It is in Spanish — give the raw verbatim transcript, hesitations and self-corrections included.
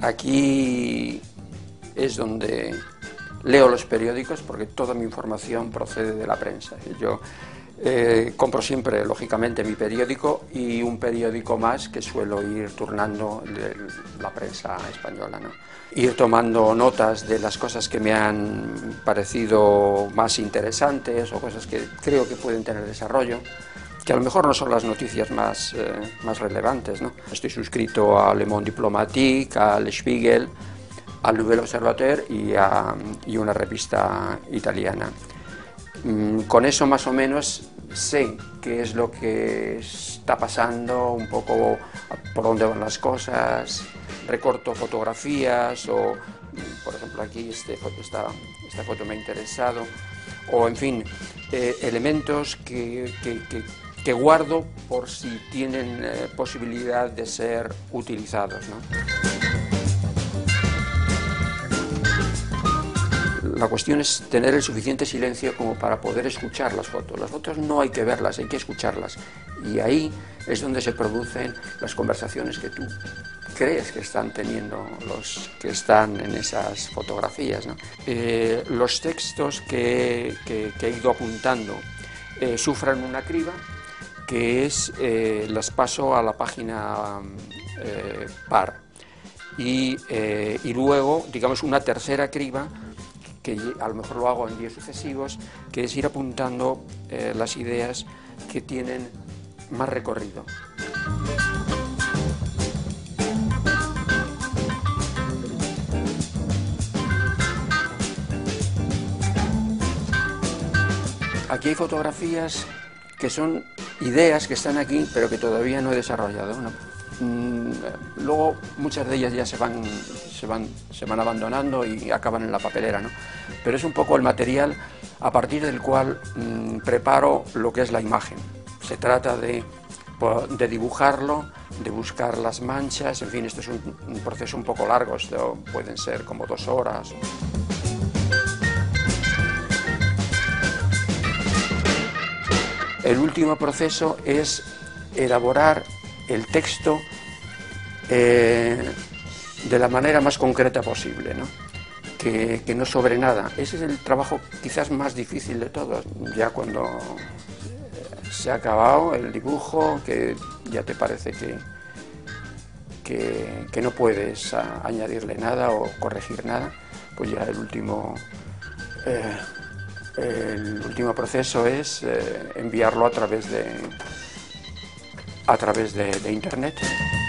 Aquí es donde leo los periódicos, porque toda mi información procede de la prensa. Yo eh, compro siempre, lógicamente, mi periódico y un periódico más que suelo ir turnando de la prensa española, ¿no? Ir tomando notas de las cosas que me han parecido más interesantes o cosas que creo que pueden tener desarrollo, que a lo mejor no son las noticias más, eh, más relevantes, ¿no? Estoy suscrito a Le Monde Diplomatique, al Spiegel, al Nouvel Observateur y a y una revista italiana. Con eso más o menos sé qué es lo que está pasando, un poco por dónde van las cosas, recorto fotografías o, por ejemplo, aquí este, esta, esta foto me ha interesado, o en fin, eh, elementos que, que, que, que guardo por si tienen eh, posibilidad de ser utilizados, ¿no? La cuestión es tener el suficiente silencio como para poder escuchar las fotos. Las fotos no hay que verlas, hay que escucharlas. Y ahí es donde se producen las conversaciones que tú crees que están teniendo los que están en esas fotografías, ¿no? Eh, los textos que, que, que he ido apuntando eh, sufren una criba, que es, eh, las paso a la página eh, par. Y, eh, y luego, digamos, una tercera criba, que a lo mejor lo hago en días sucesivos, que es ir apuntando eh, las ideas que tienen más recorrido. Aquí hay fotografías que son ideas que están aquí, pero que todavía no he desarrollado, ¿no? Luego muchas de ellas ya se van, se van, se van abandonando y acaban en la papelera, ¿no? Pero es un poco el material a partir del cual mmm, preparo lo que es la imagen. Se trata de, de dibujarlo, de buscar las manchas, en fin, esto es un, un proceso un poco largo, esto pueden ser como dos horas. El último proceso es elaborar el texto eh, de la manera más concreta posible, ¿no? Que, que no sobre nada. Ese es el trabajo quizás más difícil de todos, ya cuando se ha acabado el dibujo, que ya te parece que, que, que no puedes a, añadirle nada o corregir nada, pues ya el último, eh, el último proceso es eh, enviarlo a través de a través de, de internet.